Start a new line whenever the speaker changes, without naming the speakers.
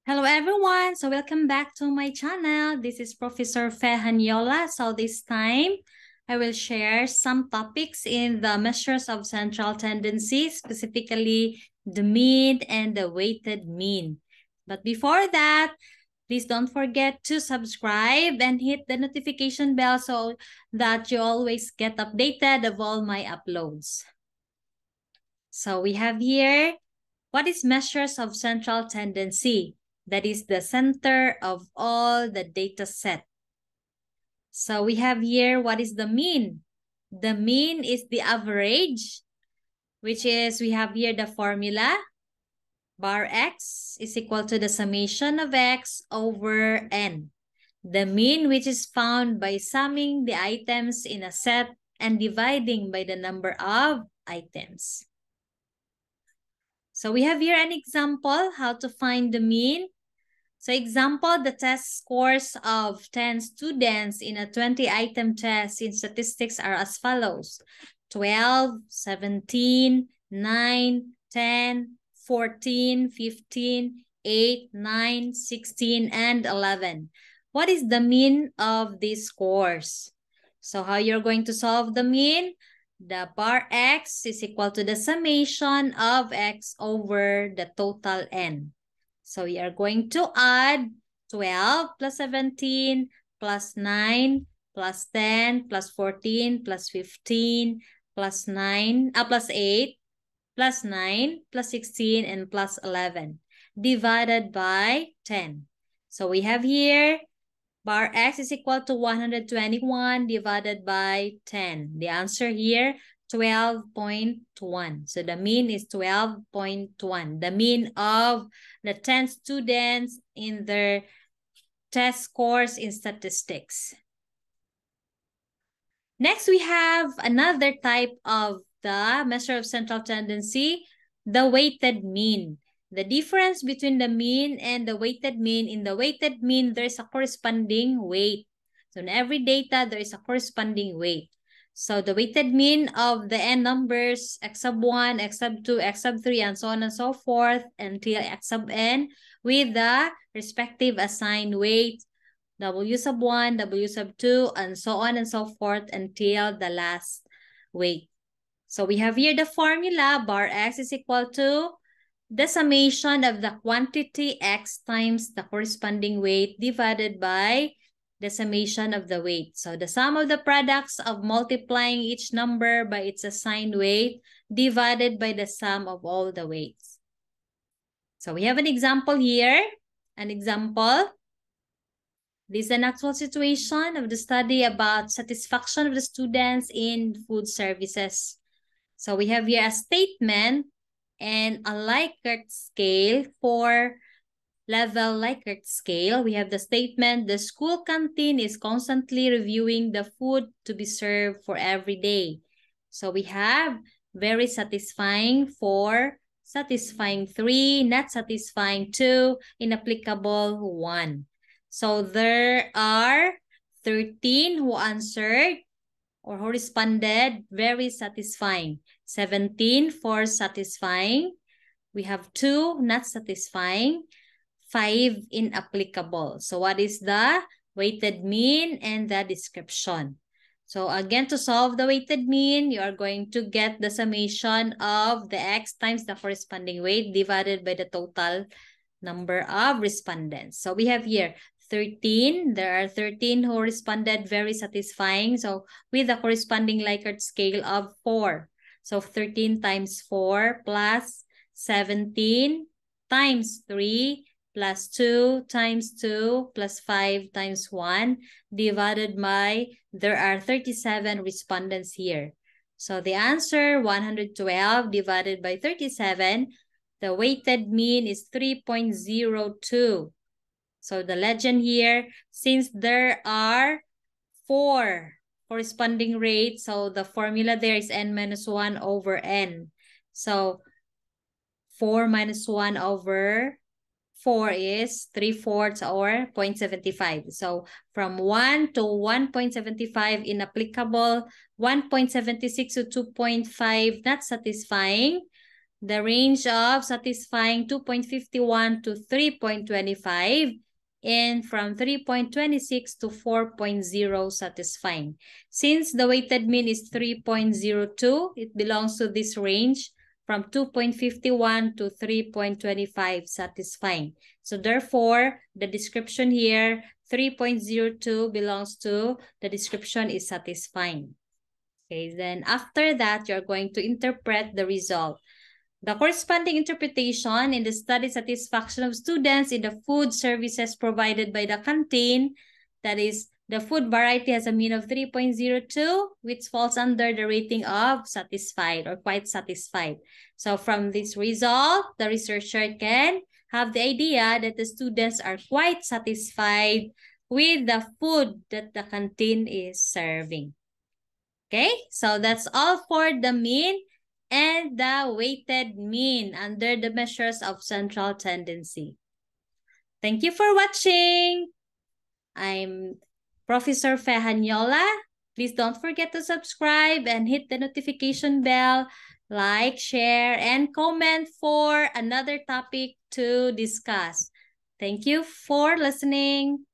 Hello everyone, so welcome back to my channel. This is Professor Fehanyola. So this time I will share some topics in the measures of central tendency, specifically the mean and the weighted mean. But before that, please don't forget to subscribe and hit the notification bell so that you always get updated of all my uploads. So we have here, what is measures of central tendency? That is the center of all the data set. So we have here, what is the mean? The mean is the average, which is, we have here the formula. Bar x is equal to the summation of x over n. The mean, which is found by summing the items in a set and dividing by the number of items. So we have here an example how to find the mean. So example, the test scores of 10 students in a 20-item test in statistics are as follows: 12, 17, 9, 10, 14, 15, 8, 9, 16, and 11. What is the mean of these scores? So how you're going to solve the mean? The bar x is equal to the summation of x over the total n. So we are going to add 12 plus 17 plus 9 plus 10 plus 14 plus 15 plus 9 plus 8 plus 9 plus 16 and plus 11 divided by 10. So we have here bar x is equal to 121 divided by 10. The answer here, 12.1. So the mean is 12.1. The mean of the 10 students in their test scores in statistics. Next, we have another type of the measure of central tendency, the weighted mean. The difference between the mean and the weighted mean, in the weighted mean, there is a corresponding weight. So in every data, there is a corresponding weight. So the weighted mean of the n numbers, x sub 1, x sub 2, x sub 3, and so on and so forth, until x sub n, with the respective assigned weight, W sub 1, W sub 2, and so on and so forth until the last weight. So we have here the formula, bar x is equal to the summation of the quantity x times the corresponding weight divided by the summation of the weight. So the sum of the products of multiplying each number by its assigned weight divided by the sum of all the weights. So we have an example here. An example. This is an actual situation of the study about satisfaction of the students in food services. So we have here a statement and a Likert scale for level Likert scale. We have the statement, the school canteen is constantly reviewing the food to be served for every day. So we have very satisfying 4, satisfying 3, not satisfying 2, inapplicable 1. So there are 13 who answered or who responded very satisfying. 17 for satisfying. We have 2 not satisfying. 5 inapplicable. So what is the weighted mean and the description? So again, to solve the weighted mean, you are going to get the summation of the x times the corresponding weight divided by the total number of respondents. So we have here 13. There are 13 who responded very satisfying. So with the corresponding Likert scale of 4. So 13 times 4 plus 17 times 3 plus 2 times 2 plus 5 times 1 divided by, there are 37 respondents here. So the answer, 112 divided by 37, the weighted mean is 3.02. So the legend here, since there are 4 corresponding rates, so the formula there is n minus 1 over n. So 4 minus 1 over 4 is 3/4 or 0.75. So from 1 to 1.75 inapplicable, 1.76 to 2.5 not satisfying, the range of satisfying 2.51 to 3.25, and from 3.26 to 4.0 satisfying. Since the weighted mean is 3.02, it belongs to this range from 2.51 to 3.25 satisfying. So therefore, the description here, 3.02 belongs to the description is satisfying. Okay, then after that, you're going to interpret the result. The corresponding interpretation in the study satisfaction of students in the food services provided by the canteen, that is, the food variety has a mean of 3.02, which falls under the rating of satisfied or quite satisfied. So from this result, the researcher can have the idea that the students are quite satisfied with the food that the canteen is serving. Okay, so that's all for the mean and the weighted mean under the measures of central tendency. Thank you for watching. I'm Professor Fehanyola. Please don't forget to subscribe and hit the notification bell, like, share, and comment for another topic to discuss. Thank you for listening.